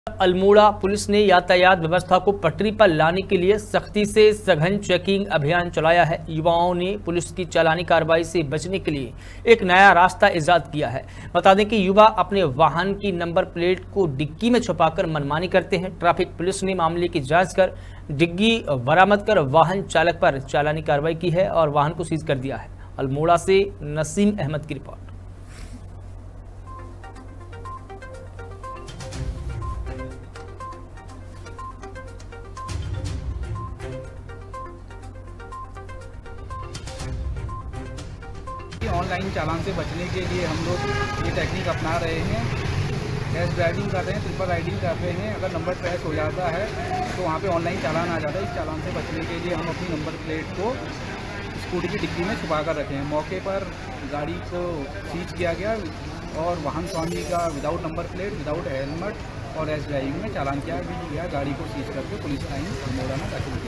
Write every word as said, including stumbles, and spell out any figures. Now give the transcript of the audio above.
Almora police ने यातायात व्यवस्था को पटरी पर लाने के लिए सख्ती से सघन चेकिंग अभियान चलाया है। युवाओं ने पुलिस की चालानी कार्रवाई से बचने के लिए एक नया रास्ता इजाद किया है। बता दें कि युवा अपने वाहन की नंबर प्लेट को डिग्गी में छुपाकर मनमानी करते हैं। ट्रैफिक पुलिस ने मामले की जांच कर डिग्गी बरामद कर वाहन चालक पर चालानी कार्रवाई की है और वाहन को सीज कर दिया है। अल्मोड़ा से नसीम अहमद की रिपोर्ट। ऑनलाइन चालान से बचने के लिए हम लोग ये टेक्निक अपना रहे हैं। रैश ड्राइविंग कर रहे हैं, ट्रिपल राइडिंग कर रहे हैं। अगर नंबर ट्रैश हो जाता है तो वहाँ पे ऑनलाइन चालान आ जाता है। इस चालान से बचने के लिए हम अपनी नंबर प्लेट को स्कूटी की डिग्गी में छुपा कर रखे हैं। मौके पर गाड़ी को सीज किया गया और वाहन स्वामी का without number plate, without helmet और रैश ड्राइविंग में चालान किया गया। गाड़ी को सीज करके पुलिस लाइन अल्मोड़ा में रखी।